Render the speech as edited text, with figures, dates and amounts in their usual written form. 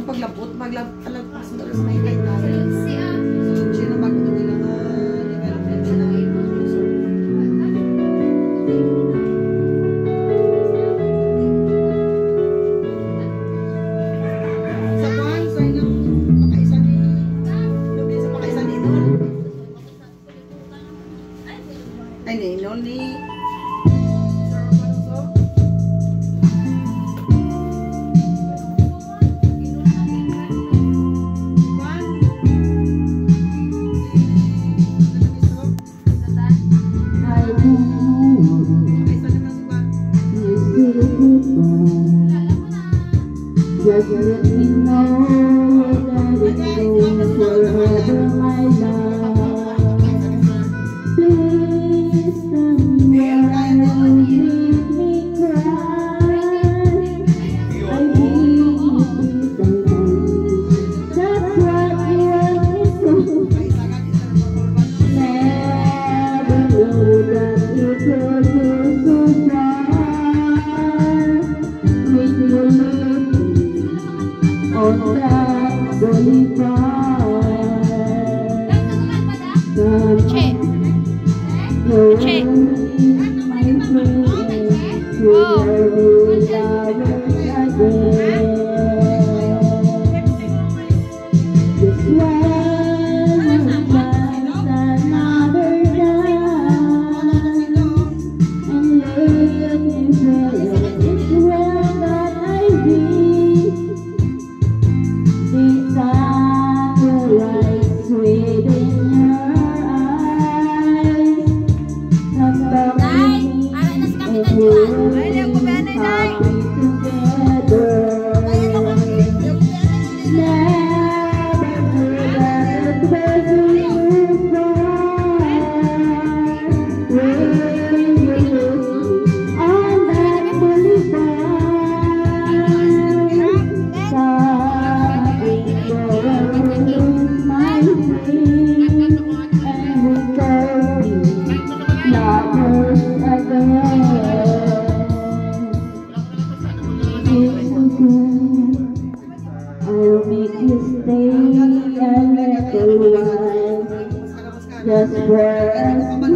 paglapot, maglapalagpas mo sa may kahit natin. So, siya na bago nila na development nila. Sa buwan, so yung makaisa ni Lubin sa makaisa ni Inol. Ay, ni Inol ni just let me know that it's no forever, my love. Please don't leave me cry. I need you sometimes. That's what you want me to. Never know that you could go so far with your love. On that boulevard, Che. my friend, we'll again. This one finds another night, and let me feel it's well that I be. These are the lights within your eyes. Come back with me and we'll be happy together. Never forget the way you cry when you look on that boulevard. I'll make you stay a little while, just for